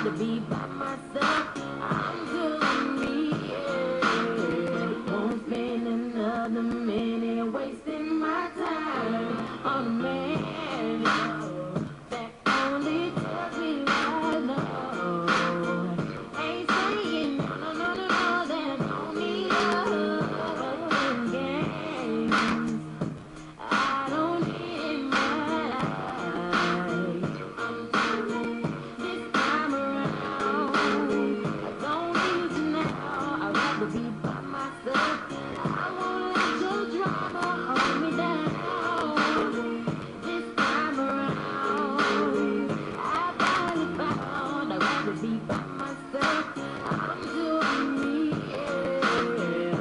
rather be by myself. I'm doing me. Yeah. Won't spend another minute wasting my time on a man that only tells me what I ain't saying no, that I don't need love games. I don't need my life. I'm doing this time around. I don't need you now. I'd rather be by myself. I won't let your drama hold me down. This time around, I finally found I'd rather be by myself. I'm doing me, yeah.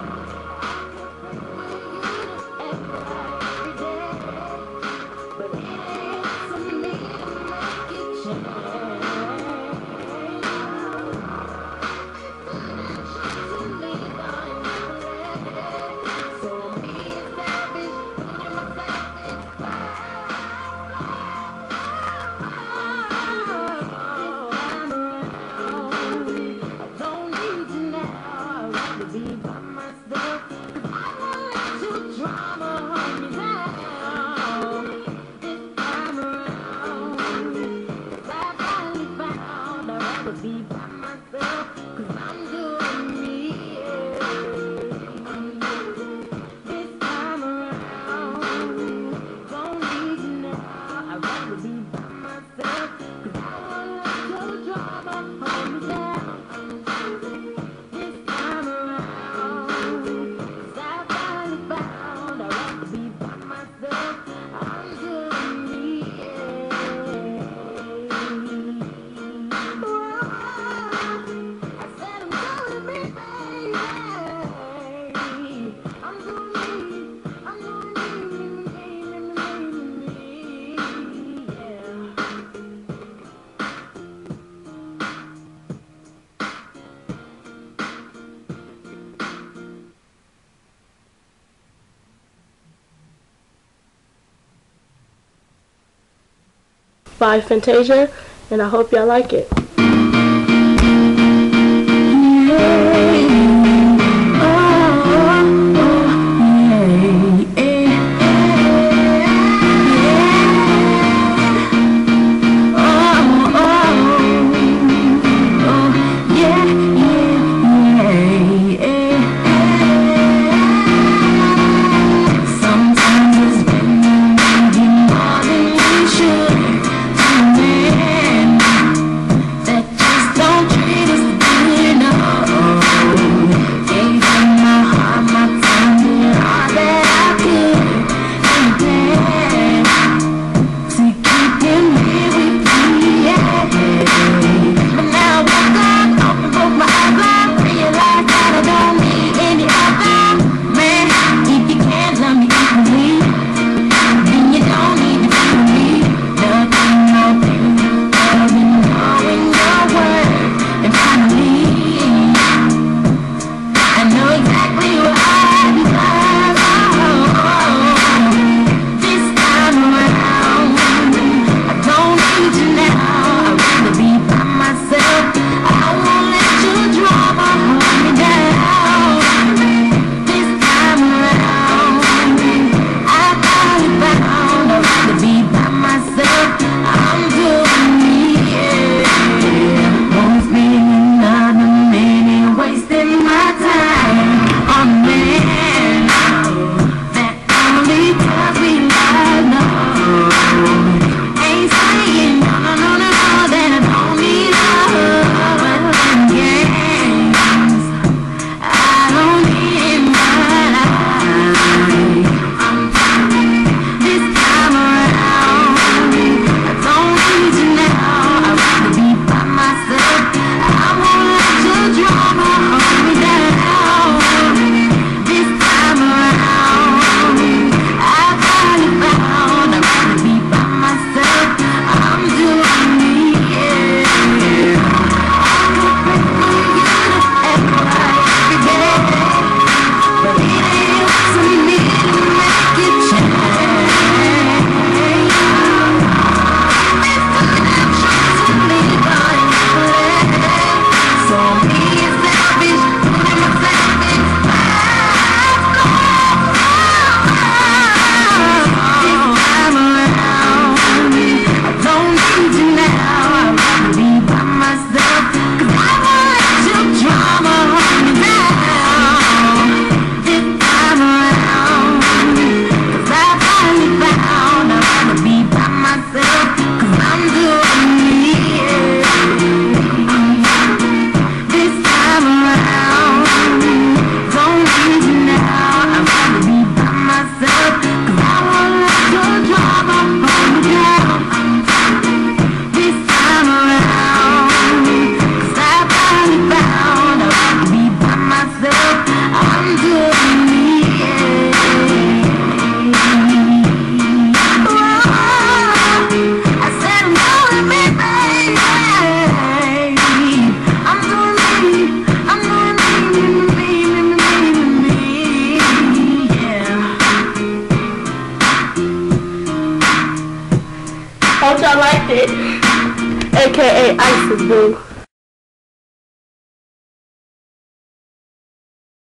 Every day, but it ain't up to me to make it change. To leave on your so me established, putting myself in I don't need you now. I'd rather be by myself. 'Cause I won't let your drama hold me down. This time around, 'cause I finally found I'd rather be by myself. 'Cause I'm doing me, yeah. This time around, don't need you now. I'd rather be by myself. 'Cause I won't let your drama hold me down. This time around, 'cause I finally found I'd rather be by myself. I'm doing me, yeah. I said I'm doing me, baby. I'm doing me. I'm doing me, yeah. By Fantasia, and I hope y'all like it. y'all liked it. AKA Isis Boo.